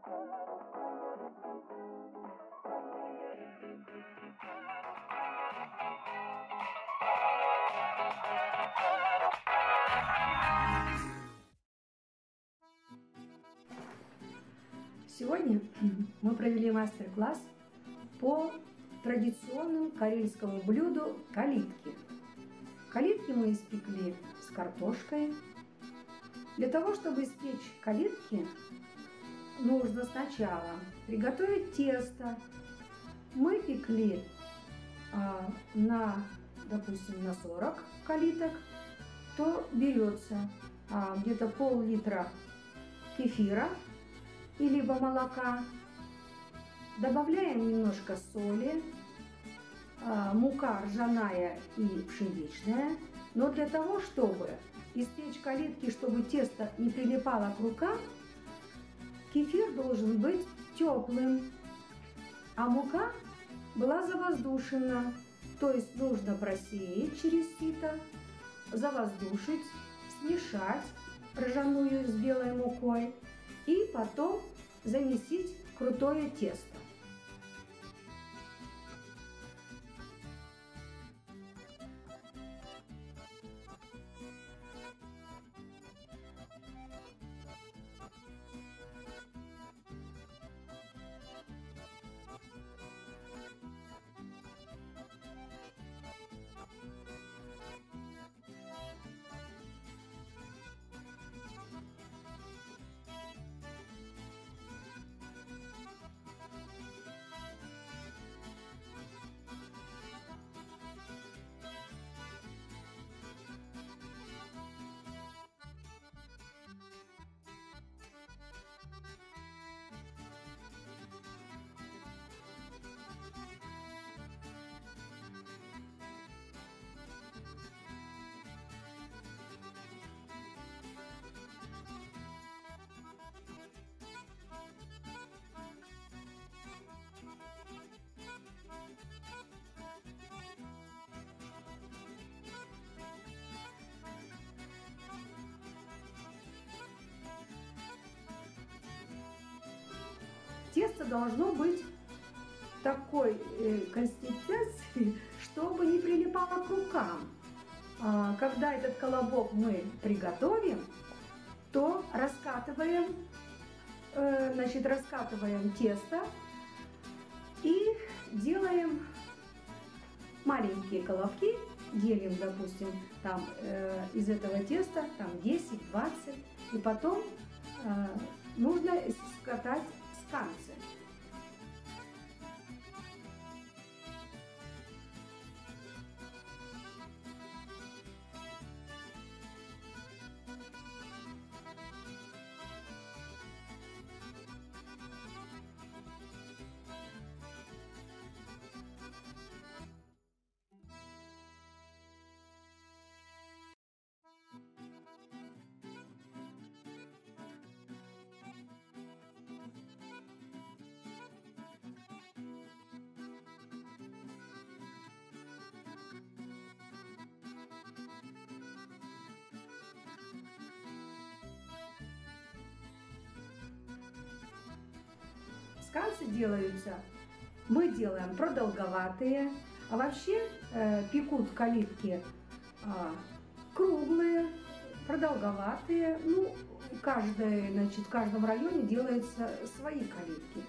Сегодня мы провели мастер-класс по традиционному карельскому блюду калитки. Калитки мы испекли с картошкой. Для того, чтобы испечь калитки, нужно сначала приготовить тесто. Мы пекли допустим, на 40 калиток, то берется где-то пол-литра кефира и либо молока, добавляем немножко соли, мука ржаная и пшеничная. Но для того, чтобы испечь калитки, чтобы тесто не прилипало к рукам, кефир должен быть теплым, а мука была завоздушена. То есть нужно просеять через сито, завоздушить, смешать ржаную с белой мукой и потом замесить крутое тесто. Тесто должно быть такой консистенции, чтобы не прилипало к рукам. Когда этот колобок мы приготовим, то раскатываем тесто и делаем маленькие колобки, делим, допустим, из этого теста 10-20, и потом нужно скатать сканцы. Сканцы делаются, мы делаем продолговатые, а вообще пекут калитки круглые, продолговатые. Ну, в каждом районе делаются свои калитки.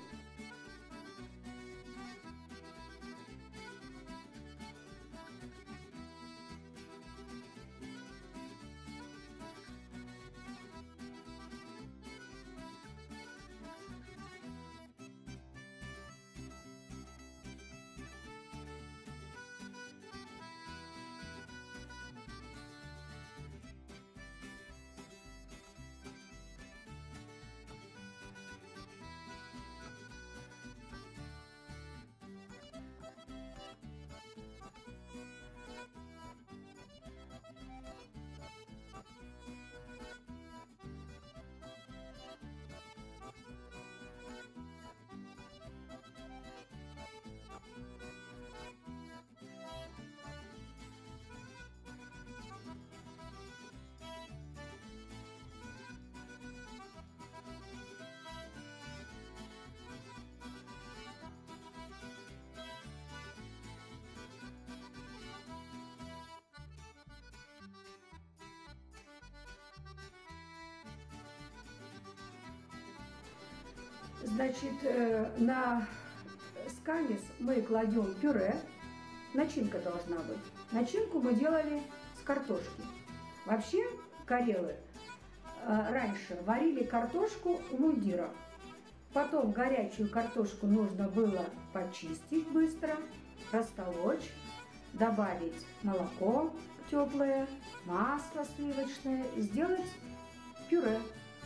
Значит, на сканис мы кладем пюре. Начинка должна быть. Начинку мы делали с картошки. Вообще карелы раньше варили картошку в мундирах. Потом горячую картошку нужно было почистить быстро, растолочь, добавить молоко теплое, масло сливочное, сделать пюре.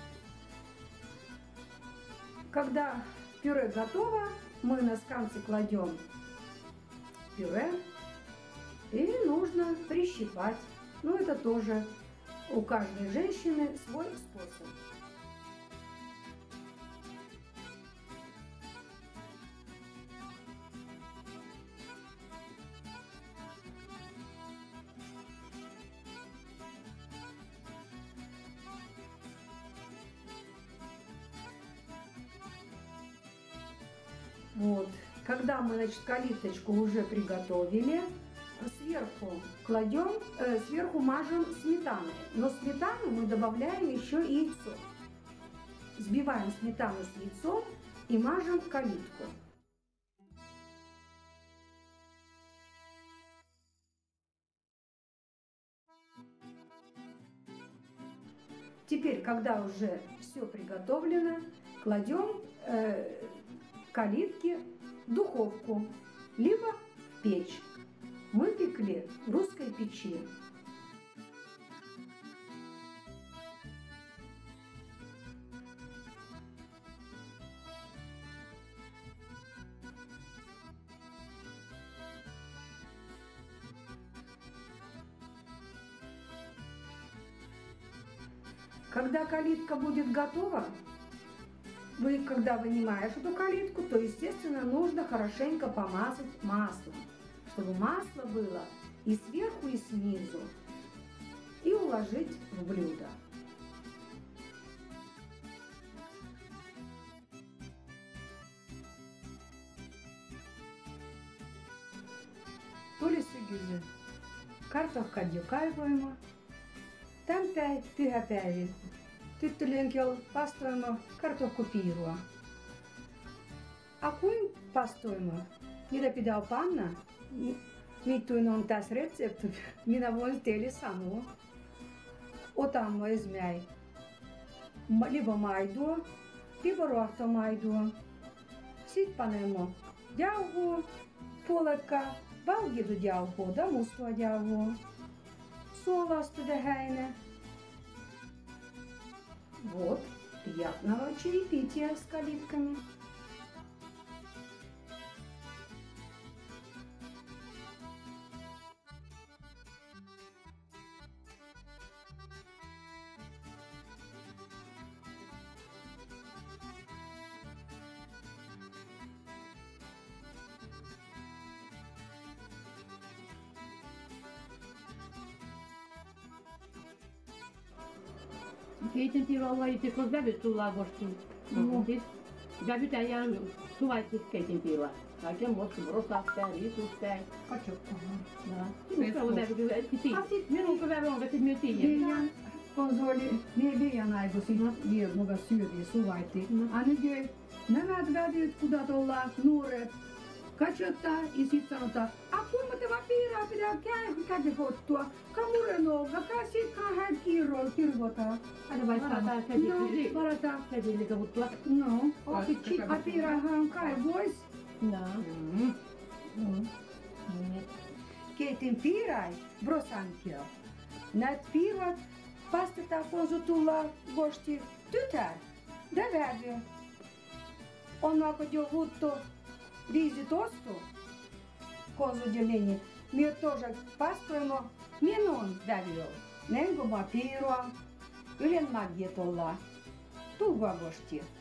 Когда пюре готово, мы на сканцы кладем пюре и нужно прищипать. Но это тоже у каждой женщины свой способ. Вот. Когда мы, значит, калиточку уже приготовили, сверху кладем, сверху мажем сметаной. Но сметану мы добавляем еще яйцо. Взбиваем сметану с яйцом и мажем калитку. Теперь, когда уже все приготовлено, кладем калитки в духовку, либо в печь. Мы пекли в русской печи. Когда калитка будет готова, когда вынимаешь эту калитку, то, естественно, нужно хорошенько помазать маслом, чтобы масло было и сверху, и снизу, и уложить в блюдо. Tulisi güzel. Kartohka kaivoimme. Tämän pyhäpäivin tyttölönkin oli pastoima kartohkopiirua. A kuin pastoima? Mitä pitää panna? Mittuin on tässä resepti. Minä voin teille sanoa. Otamme esimerkiksi libo maitoa, libo rohtomaitoa. Sitten panemme jauhoa, puolekka, valgidujauhoa ja mustaa jauhoa. Suolasta tähän. Вот, приятного чаепития с калитками. Keitinpiiro laitettiin, kun vävyt tullaan kostiin. Vävytään ja suvaitit keitinpiiroa. Kaiken muista rosaspää, riisuspää. Minusta on vävy kyllä etki minun vävy on käsit myös tiedä. Konsoli, me vejan aikuisin vielä muka syöviä suvaiti. Ainakin nämä vävyt, kudat ollaan nuoret, katsottaa ja sitten sanotaan, kuinka tämä piiraa pitää kädehottua, kamurenouga, käsit kahden kirvotaan. Aina vai sanotaan kädille. No, parataan. Kädille kavuttua. No, opit a piirahan kaivois. No. Keitin piirai brosankio. Näet piirat pastetaan konsu tulla gosti tytär. Vävy. On alko jo huttu 15 konsudelini. Me тоже пастуємо minun vävyä. Nengo ma piirua. Ylen magget ollaan. Tuuva gosti.